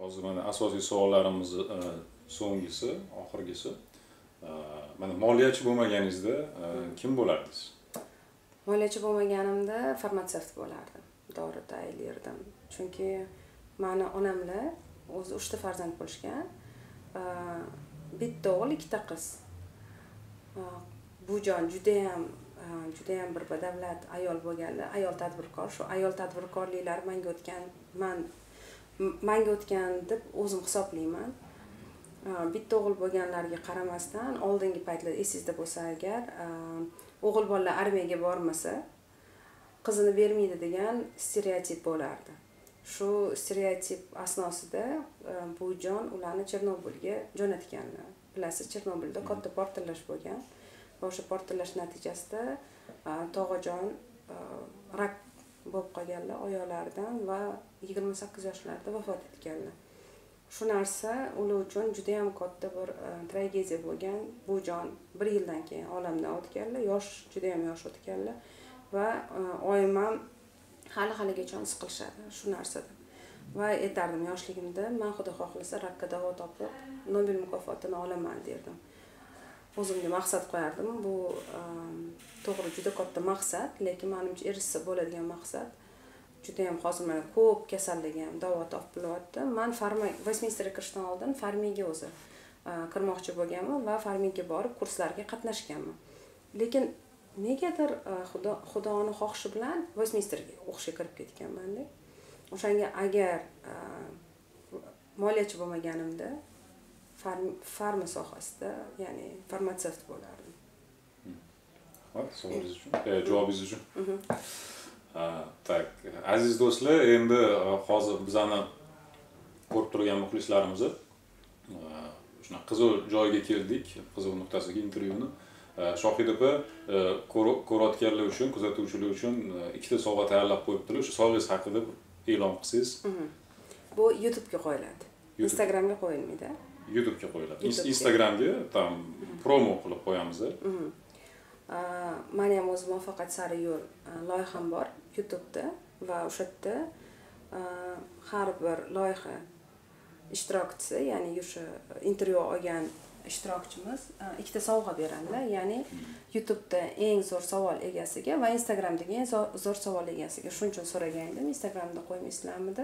hozir mana asosiy savollarimiz so'nggisi, oxirgisi. Mana moliyachi bo'lmaganingizda kim bo'lardingiz? Moliyachi bo'lmaganimda farmatsevt bo'lardim. Dori tayyorlardim. Chunki meni onamlar o'zi 3 ta farzand bo'lishgan. Bitta o'g'il, 2 ta qiz. Bujon juda ham bir badavlat ayol bo'lganlar, ayol tadbirkor. Shu ayol tadbirkorliklari menga o'tgan deb o'zim hisoblayman. Bitta o'g'il bo'lganlarga qaramasdan, oldingi paytlarda esingizda bo'lsa agar, o'g'il bolalar armiyaga bormasa, qizini bermaydi degan stereotip bo'lardi. Shu stereotip asnosida bujon ularni Chernobylga jo'natganlar. Bilasiz, Chernobylda katta portlash bo'lgan. O'sha portlash natijasida tog'ajon rak bo'lib qolganlar oyoqlaridan va 28 yoshlarida vafot etganlar. Shu narsa ular uchun juda ham katta bir tragediya bo'lgan. Bujon 1 yildan keyin olamdan o'tganlar, juda ham yosh o'tganlar va oyim ham hali-haligacha siqilishadi shu narsada. Va aytardim yoshligimda, men xudo xohlasa rakka davo topib, Nobel mukofotini olaman derdim. O'zimga maqsad qo'yardim. Bu to'g'ri juda katta maqsad, lekin menimcha erishsa bo'ladigan maqsad. Juda ham hozir mana ko'p kasallarga ham davo topib bo'lyapti. Men Westminsterga kirishdan oldin farmiyaga o'zi kirmoqchi bo'lganman va farmiyaga borib kurslarga qatnashganman. Lekin negadir Xudoning xohishi bilan Westminsterga o'qishga kirib ketganman-da. O'shanga agar moliyachi bo'lmaganimda farma sohasida, ya'ni farmatsevt bo'lardim. Savolingiz uchun, javobingiz uchun. Tak, aziz do'stlar, endi hozir bizani ko'rib turgan muxlislarimiz shuna qiziq joyga keldik, qiziq nuqtasiga intervyuni. Shohid opa ko'rayotganlar uchun, kuzatuvchilar uchun ikkita sovg'a tayyorlab qo'yibdilar. Shu sovg'angiz haqida e'lon qilsangiz. Bu YouTube ga qo'yiladi. Instagramga qo'yilmaydi. YouTube ga qo'yiladi. Instagramga tam promo qilib qo'yamiz. Meni ham o'z muvaffaqiyat sari yo'l loyiham bor YouTube'da va o'sha yerda har bir loyiha ishtirokchisi, ya'ni o'sha intervyu olgan ishtirokchimiz ikkita sovg'a beradilar. Ya'ni YouTube'da eng zo'r savol egasiga va Instagramdagi eng zo'r savol egasiga. Shuning uchun so'ragandim, Instagramda qo'ymaysizlarmidi?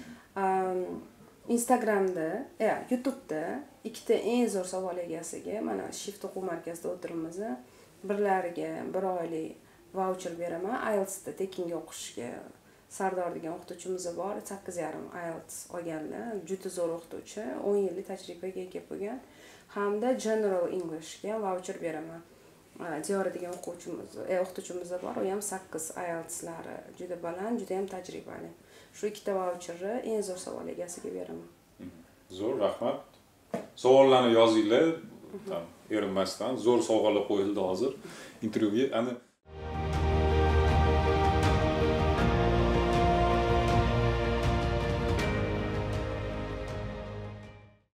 Instagramda, YouTube'da ikkita eng zo'r savol egasiga mana Shift o'quv markazida o'tirimiz. Birlariga 1 oylik voucher beraman. IELTSda tekinga o'qishga Sardor degan o'qituvchimiz bor. 8,5 IELTS olganlar. Juda zo'r o'qituvchi, 10 yillik tajribaga ega bo'lgan. Hamda General Englishga voucher beraman. Diyora degan o'qituvchimiz bor. U ham 8 IELTSlari juda baland, juda ham tajribali. Shu ikkita voucherni eng zo'r savol egasiga beraman. Zo'r, rahmat. Savollarni yozinglar. Erinmasdan zo'r sovg'alar qo'yildi hozir intervyuga.